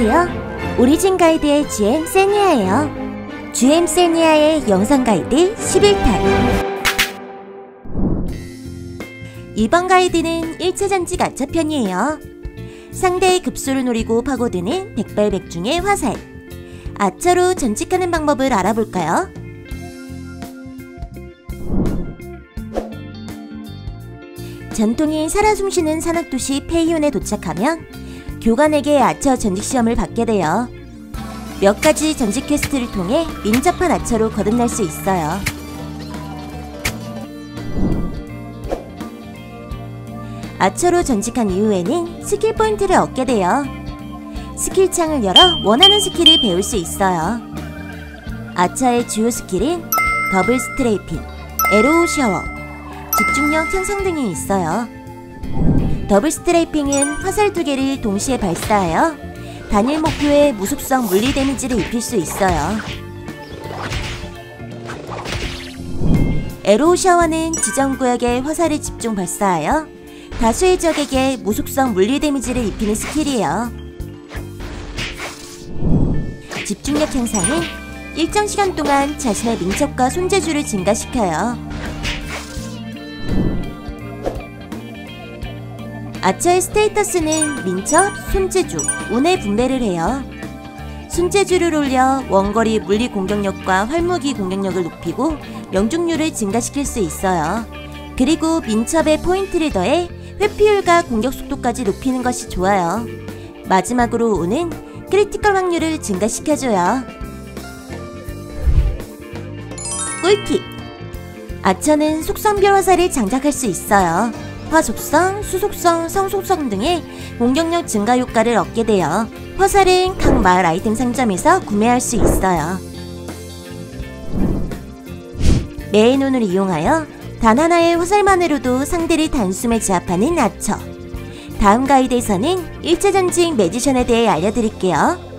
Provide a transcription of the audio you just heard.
안녕하세요. 오리진 가이드의 GM 세니아예요. GM 세니아의 영상 가이드 11탄. 이번 가이드는 1차 전직 아처 편이에요. 상대의 급소를 노리고 파고드는 백발백중의 화살. 아처로 전직하는 방법을 알아볼까요? 전통이 살아 숨쉬는 산악도시 페이온에 도착하면 교관에게 아처 전직 시험을 받게 돼요. 몇 가지 전직 퀘스트를 통해 민첩한 아처로 거듭날 수 있어요. 아처로 전직한 이후에는 스킬 포인트를 얻게 돼요. 스킬창을 열어 원하는 스킬을 배울 수 있어요. 아처의 주요 스킬은 더블 스트레이핑, 에로우 샤워, 집중력 향상 등이 있어요. 더블 스트레이핑은 화살 2개를 동시에 발사하여 단일 목표에 무속성 물리 데미지를 입힐 수 있어요. 에로우 샤워는 지정 구역에 화살을 집중 발사하여 다수의 적에게 무속성 물리 데미지를 입히는 스킬이에요. 집중력 향상은 일정 시간 동안 자신의 민첩과 손재주를 증가시켜요. 아처의 스테이터스는 민첩, 손재주, 운의 분배를 해요. 손재주를 올려 원거리 물리 공격력과 활무기 공격력을 높이고 명중률을 증가시킬 수 있어요. 그리고 민첩에 포인트를 더해 회피율과 공격 속도까지 높이는 것이 좋아요. 마지막으로 운은 크리티컬 확률을 증가시켜줘요. 꿀팁! 아처는 속성별 화살을 장착할 수 있어요. 화속성, 수속성, 성속성 등의 공격력 증가 효과를 얻게 되어 화살은 각 마을 아이템 상점에서 구매할 수 있어요. 메인 운을 이용하여 단 하나의 화살만으로도 상대를 단숨에 제압하는 아처. 다음 가이드에서는 1차 전직 매지션에 대해 알려드릴게요.